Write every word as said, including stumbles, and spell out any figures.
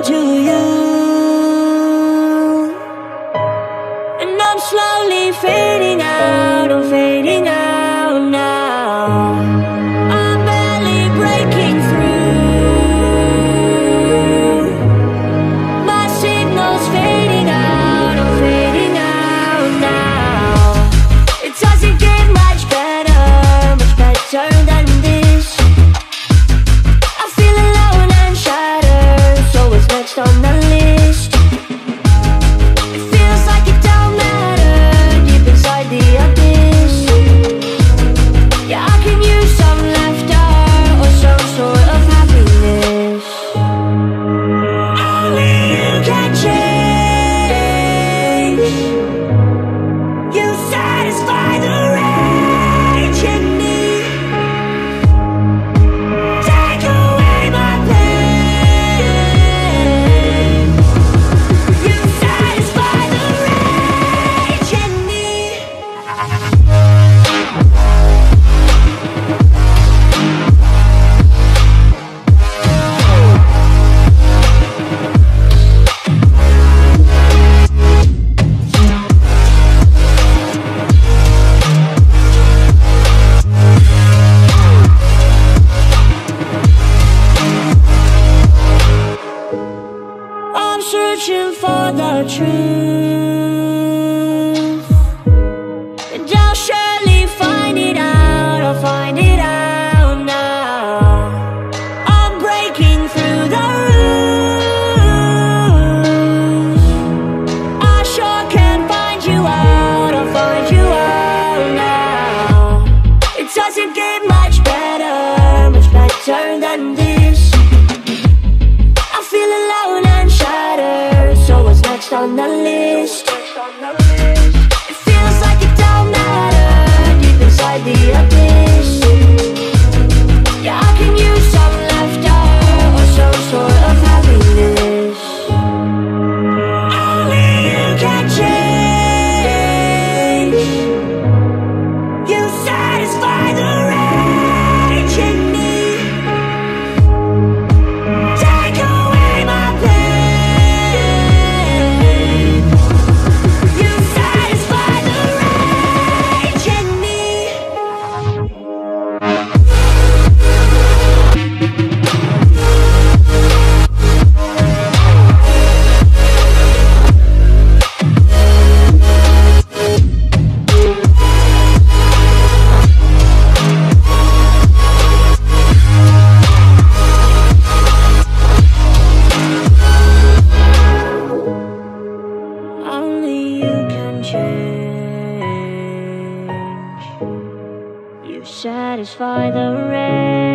to you, and I'm slowly fading out, I'm fading out now. I'm barely breaking through, my signal's fading out, I'm fading out now. It doesn't get much better, much better than this. I feel alone and shattered, so what's next on the list? It feels like it don't matter, deep inside the abyss. Yeah, I can use some laughter or some sort of happiness. Only you can change. You satisfy the rage in me. Take away my pain. You satisfy the rage in me. I'm searching for the truth, and I'll surely find it out, I'll find it out now. I'm breaking through the rules, I sure can find you out, I'll find you out now. It doesn't get much better, much better than this. I feel alone and shattered, so what's next on the list? It feels like it don't matter, deep inside the abyss. Yeah, I can use some laughter or some sort of happiness. Only you can change. You satisfy the rage in me. Take away my pain. You satisfy the rage in me. Only you can change. You satisfy the rage.